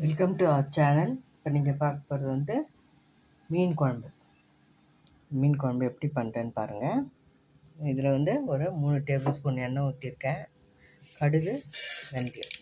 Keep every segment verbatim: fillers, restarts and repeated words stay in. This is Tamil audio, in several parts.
Welcome to our channel. இப்போ நீங்கள் பார்க்க போகிறது வந்து மீன் குழம்பு. மீன் குழம்பு எப்படி பண்ணுறேன்னு பாருங்கள். இதில் வந்து ஒரு மூணு டேபிள் ஸ்பூன் எண்ணெய் ஊற்றிருக்கேன். கடுகு, வெந்தயம்.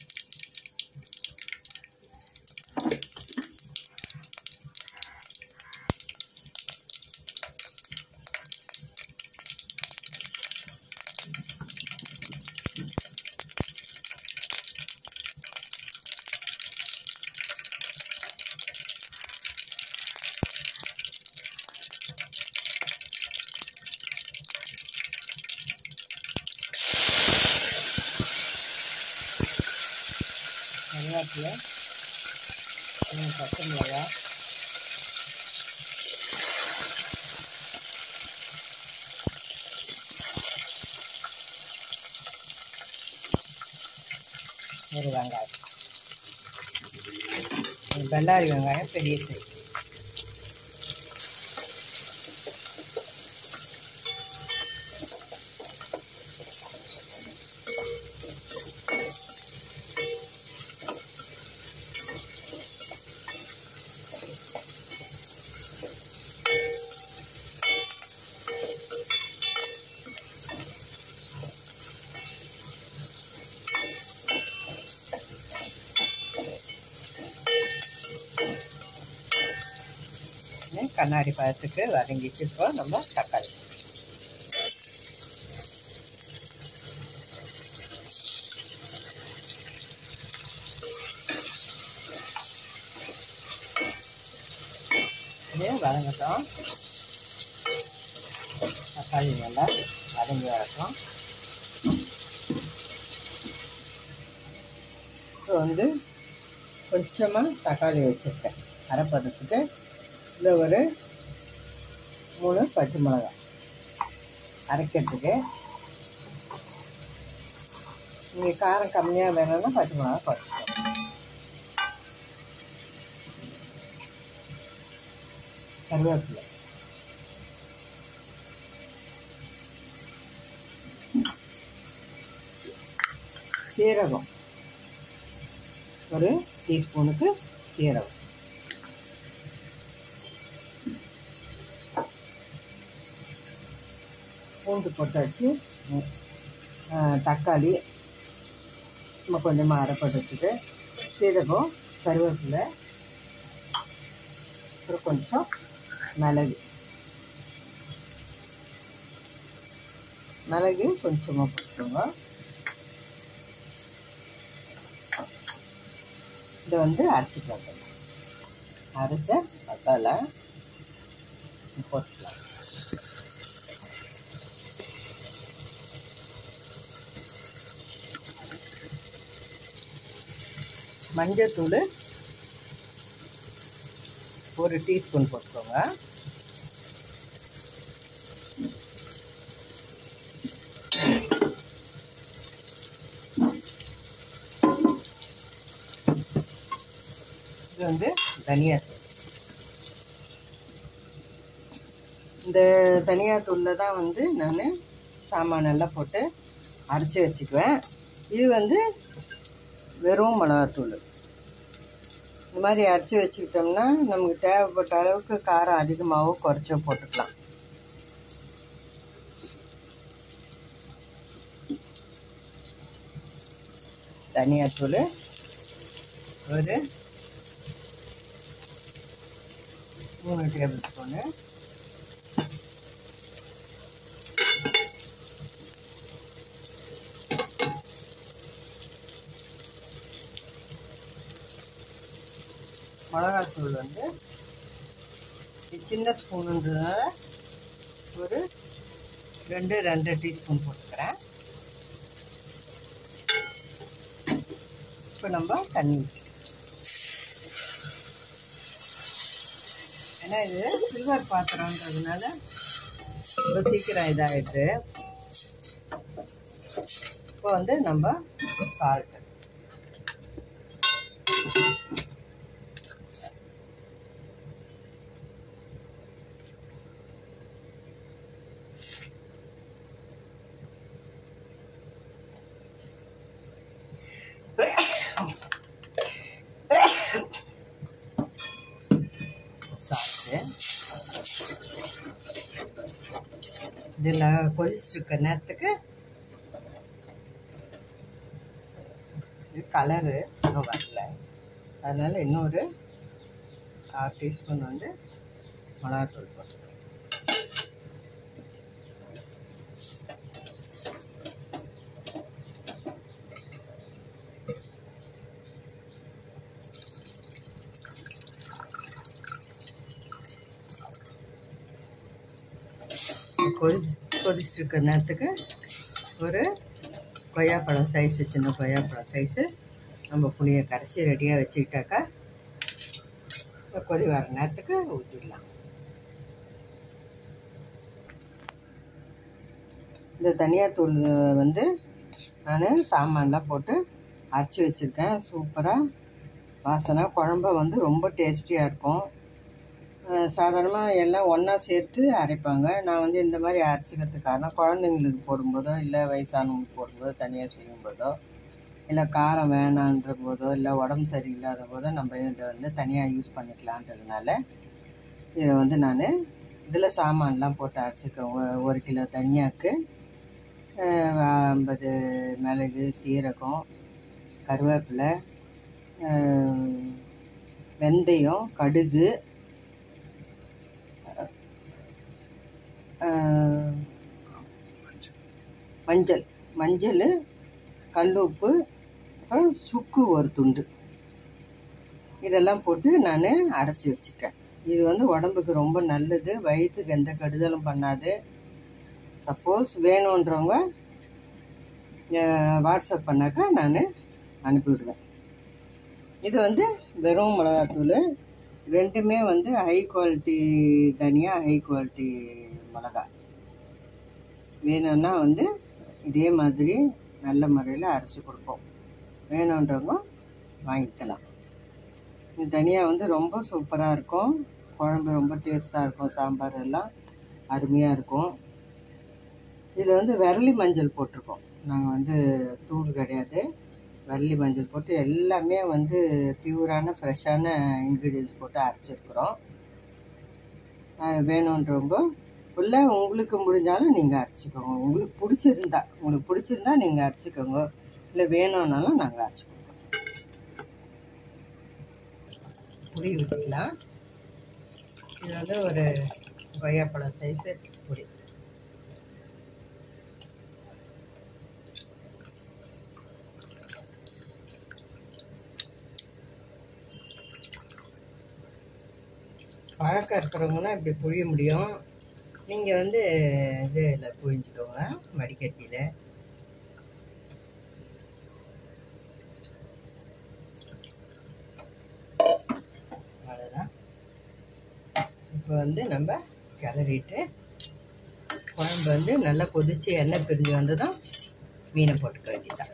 கருவேப்பிலை, மூணு பச்சை மிளகா, ஒரு வெங்காயம், ஒரு பெல்லாரி வெங்காயம் பெரிய சைஸ். கண்ணாடி பழத்துக்கு வதங்கிட்டு இப்போ நம்ம தக்காளி இது வதங்கட்டும். தக்காளி நல்லா வதங்கி வரட்டும். இப்போ வந்து கொஞ்சமாக தக்காளி வச்சுருக்கேன் அரைப்பதத்துக்கு. இந்த ஒரு மூணு பச்சை மிளகாய் அரைக்கிறதுக்கு. நீங்கள் காரம் கம்மியாக வேணும்னா பச்சை மிளகாய் குறைச்சிக்கோங்க. கருவேப்பிலை, சீரகம், ஒரு டீஸ்பூனுக்கு சீரகம், பூண்டு போட்டாச்சு. தக்காளி நம்ம கொஞ்சமாக அரைப்பதத்துக்கு, சீரகம், கருவேப்பிலை, அப்புறம் கொஞ்சம் மிளகு மிளகு கொஞ்சமாக போட்டுக்கோங்க. இதை வந்து அரைச்சிட்டு வந்துடலாம். அரைச்ச மசாலா போட்டுக்கலாம். மஞ்சத்தூள் ஒரு டீஸ்பூன் போட்டுக்கோங்க. இது வந்து தனியாத்தூள். இந்த தனியாத்தூளில் தான் வந்து நான் சாமானெல்லாம் போட்டு அரைச்சி வச்சுக்குவேன். இது வந்து வெறும் மிளகாத்தூள். இந்த மாதிரி அரைச்சி வச்சுக்கிட்டோம்னா நமக்கு தேவைப்பட்ட அளவுக்கு காரம் அதிகமாகவோ குறைச்சோ போட்டுக்கலாம். தனியாத்தூள் ஒரு மூணு டேபிள் ஸ்பூனு, மிளகாத்தூள் வந்து சின்ன ஸ்பூனுன்றதுனால ஒரு ரெண்டு ரெண்டு டீஸ்பூன் போட்டுக்கிறேன். இப்போ நம்ம தண்ணி ஊற்றி, ஏன்னா இது சில்வர் பாத்திரன்றதுனால ரொம்ப சீக்கிரம் இதாகிடுது. இப்போ வந்து நம்ம சால்ட்டு, இதில் கொதிச்சுருக்க நேரத்துக்கு கலரு இன்னும் வரல, அதனால் இன்னொரு ஆறு டீஸ்பூன் வந்து மிளகாத்தூள் போட்டுருக்கேன். கொதிச்சு கொதிச்சுருக்க நேரத்துக்கு ஒரு கொய்யாப்பழம் சைஸு, சின்ன கொய்யாப்பழம் சைஸு நம்ம புளியை கரைச்சி ரெடியாக வச்சுக்கிட்டாக்கா கொதி வர நேரத்துக்கு ஊற்றிடலாம். இந்த தனியாத்தூள் வந்து நான் சாமான்லாம் போட்டு அரைச்சி வச்சுருக்கேன். சூப்பராக வாசனை, குழம்பு வந்து ரொம்ப டேஸ்டியாக இருக்கும். சாதாரணமாக எல்லாம் ஒன்றா சேர்த்து அரைப்பாங்க. நான் வந்து இந்த மாதிரி அரைச்சிக்கிறதுக்கு காரணம், குழந்தைங்களுக்கு போடும்போதோ இல்லை வயசானவங்களுக்கு போடும்போதோ, தனியாக செய்யும்போதோ, இல்லை காரம் வேணான்ற போதோ, இல்லை உடம்பு சரியில்லாத போதோ நம்ம இதை வந்து தனியாக யூஸ் பண்ணிக்கலான்றதுனால இதை வந்து நான் இதில் சாமான்லாம் போட்டு அரைச்சிக்கேன். ஒரு கிலோ தனியாக்கு ஐம்பது மிளகு, சீரகம், கருவேப்பிலை, வெந்தயம், கடுகு, மஞ்சள் மஞ்சள் கல் உப்பு, அப்புறம் சுக்கு ஒரு துண்டு, இதெல்லாம் போட்டு நான் அரைச்சி வச்சுருக்கேன். இது வந்து உடம்புக்கு ரொம்ப நல்லது, வயிற்றுக்கு எந்த கெடுதலும் பண்ணாது. சப்போஸ் வேணுன்றவங்க வாட்ஸ்அப் பண்ணாக்கா நான் அனுப்பிவிடுவேன். இது வந்து வெறும் மிளகாத்தூள், ரெண்டுமே வந்து ஹை குவாலிட்டி தனியா, ஹை குவாலிட்டி மிளகா. வேணும்னா வந்து இதே மாதிரி நல்ல முறையில் அரைச்சி கொடுப்போம், வேணுன்றவங்க வாங்கிக்கலாம். இந்த தனியா வந்து ரொம்ப சூப்பராக இருக்கும், குழம்பு ரொம்ப டேஸ்ட்டாக இருக்கும், சாம்பார் எல்லாம் அருமையாக இருக்கும். இதில் வந்து விரலி மஞ்சள் போட்டிருக்கோம், நாங்கள் வந்து தூள் கிடையாது, விரலி மஞ்சள் போட்டு எல்லாமே வந்து பியூரான ஃப்ரெஷ்ஷான இன்க்ரீடியன்ஸ் போட்டு அரைச்சிருக்கிறோம். வேணுன்றவங்க இல்லை உங்களுக்கு முடிஞ்சாலும் நீங்கள் அரைச்சிக்கோங்க, உங்களுக்கு பிடிச்சிருந்தா உங்களுக்கு பிடிச்சிருந்தா நீங்கள் அரைச்சிக்கோங்க, இல்லை வேணும்னாலும் நாங்கள் அரைச்சிக்கோங்க. புளி ஊற்றிக்கலாம். இது வந்து ஒரு கொய்யாப்பழம் சைஸு புளி. பழக்கம் இருக்கிறவங்கன்னா இப்படி புழிய முடியும். நீங்கள் வந்து இதில் புழிஞ்சிக்கோங்க, வடிகட்டியில். அவ்வளோதான். இப்போ வந்து நம்ம கிளறிட்டு குழம்பு வந்து நல்லா கொதித்து எண்ணெய் பிரிஞ்சு வந்ததும் மீனை போட்டுக்க வேண்டியதான்.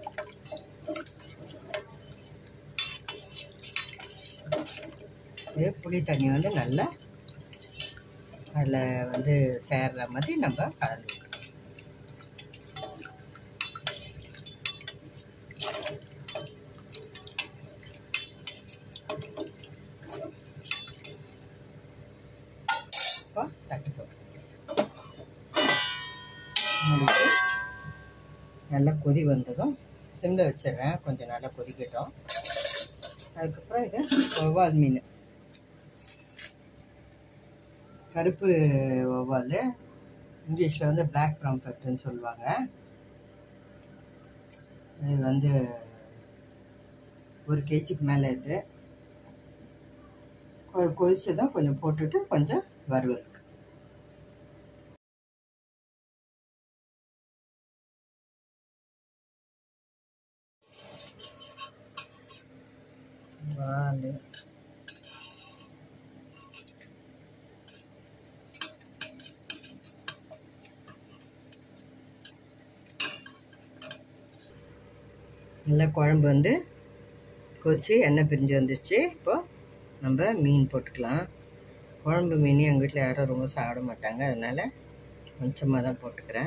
இது புளி தண்ணி வந்து நல்லா அதில் வந்து சேர்ற மாதிரி நம்ம கலந்து இப்போ தட்டு போட்டு முடிச்சு நல்லா கொதி வந்ததும் சிம்மில் வச்சிடுறேன், கொஞ்சம் நல்லா கொதிக்கட்டும். அதுக்கப்புறம் இது வவ்வால் மீன், கருப்பு வவ்வால், இங்கிலீஷில் வந்து பிளாக் ப்ராம்ஃபெட்னு சொல்லுவாங்க. இது வந்து ஒரு கேஜிக்கு மேலே இது கொதிச்சு தான் கொஞ்சம் போட்டுட்டு கொஞ்சம் வறுவலுக்கு. வால் நல்லா குழம்பு வந்து கொதிச்சு எண்ணெய் பிரிஞ்சு வந்துடுச்சு. இப்போது நம்ம மீன் போட்டுக்கலாம். குழம்பு மீன் எங்கள் வீட்டில் யாரும் ரொம்ப சாப்பிட மாட்டாங்க, அதனால் கொஞ்சமாக தான் போட்டுக்கிறேன்.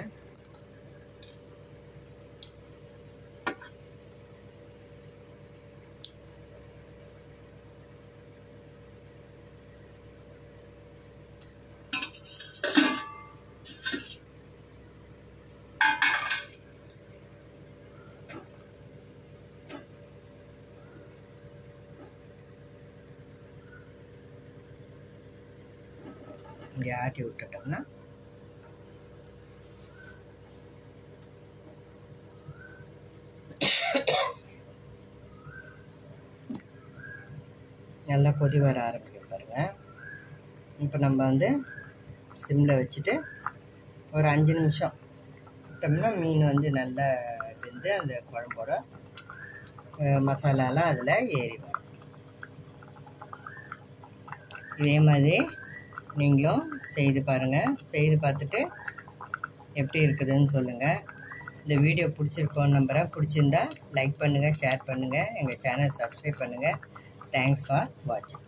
இப்படி ஆட்டி விட்டுட்டோம்னா நல்லா கொதி வர ஆரம்பிக்கும் பாருங்கள். இப்போ நம்ம வந்து சிம்மில் வச்சுட்டு ஒரு அஞ்சு நிமிஷம் விட்டோம்னா மீன் வந்து நல்லா வெந்து அந்த குழம்போட மசாலாலாம் அதில் ஏறி வரும். இதே மாதிரி நீங்களும் செய்து பாருங்கள். செய்து பார்த்துட்டு எப்படி இருக்குதுன்னு சொல்லுங்கள். இந்த வீடியோ பிடிச்சிருக்கோன்னு நம்புகிறேன். பிடிச்சிருந்தா லைக் பண்ணுங்கள், ஷேர் பண்ணுங்கள், எங்கள் சேனல் சப்ஸ்கிரைப் பண்ணுங்கள். தேங்க்ஸ் ஃபார் வாட்சிங்.